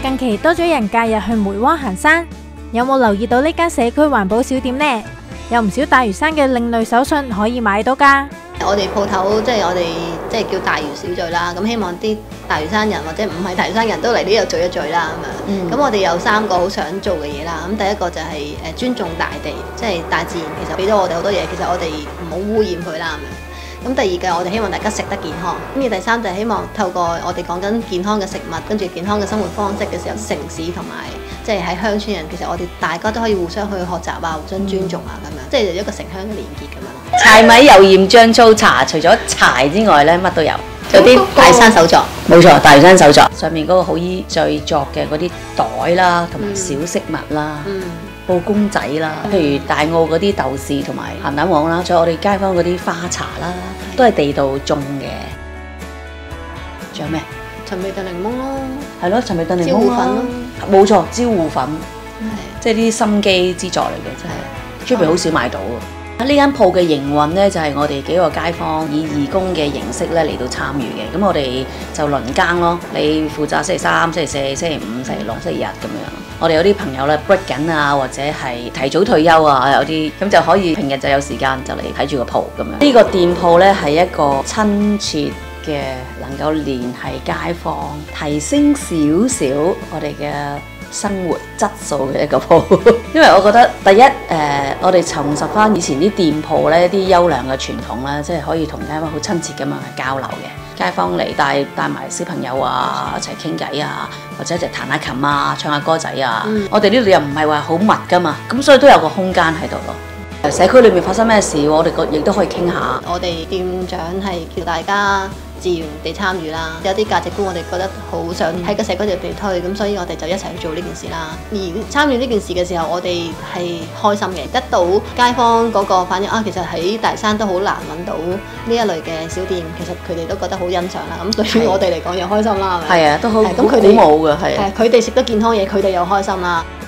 近期多咗人假日去梅窩行山，有冇留意到呢間社區環保小店呢？有唔少大嶼山嘅另類手信可以買到㗎。 我哋鋪頭即係我哋即係叫大嶼小聚啦，咁希望啲大嶼山人或者唔係大嶼山人都嚟呢度聚一聚啦咁樣。咁我哋有3個好想做嘅嘢啦。咁第一個就係尊重大地，即係大自然其實俾咗我哋好多嘢，其實我哋唔好污染佢啦咁樣。咁第二個我哋希望大家食得健康，跟住第三就係希望透過我哋講緊健康嘅食物，跟住健康嘅生活方式嘅時候，城市同埋即係喺鄉村人，其實我哋大家都可以互相去學習啊，互相尊重啊咁樣，即係一個城鄉嘅連結咁樣。 柴米油鹽醬醋茶，除咗柴之外咧，乜都有。 有啲大山手作， 冇錯，大嶼山手作上面嗰個好衣製作嘅嗰啲袋啦，同埋小飾物啦。布公仔啦，譬如大澳嗰啲豆豉同埋鹹蛋黃啦，仲有我哋街坊嗰啲花茶啦，都係地道種嘅。仲有咩？ 陳味燉檸檬咯， 係咯，陳味燉檸檬招呼粉咯， 冇錯，招呼粉，即係啲心機之作嚟嘅，真係出邊好少買到。呢間鋪嘅營運呢，就係我哋幾個街坊以義工嘅形式咧嚟到參與嘅。咁我哋就輪更咯，你負責星期3、星期4、星期5、星期6、星期日咁樣。我哋有啲朋友咧 break 緊啊，或者係提早退休啊，有啲咁就可以平日就有時間就嚟睇住個鋪咁樣。呢個店鋪呢，係一個親切嘅，能夠聯繫街坊，提升少少我哋嘅生活質素嘅一個鋪。因為我覺得第一我哋重拾翻以前啲店鋪呢啲優良嘅傳統啦，即係可以同街坊好親切咁樣去交流嘅。街坊嚟帶埋小朋友啊，一齊傾偈啊，或者一齊彈下琴啊，唱下歌仔啊。我哋呢度又唔係話好密噶嘛，咁所以都有個空間喺度咯。社區裏面發生咩事，我哋亦都可以傾下。 我哋店長係叫大家自願地參與啦，有啲價值觀我哋覺得好想喺個社區度地推，咁所以我哋就一齊去做呢件事啦。而參與呢件事嘅時候，我哋係開心嘅，得到街坊嗰個反應啊，其實喺大山都好難揾到呢一類嘅小店，其實佢哋都覺得好欣賞啦。咁對於我哋嚟講又開心啦，係咪？ 係啊，都好咁佢哋冇㗎，係。 佢哋食得健康嘢，佢哋又開心啦。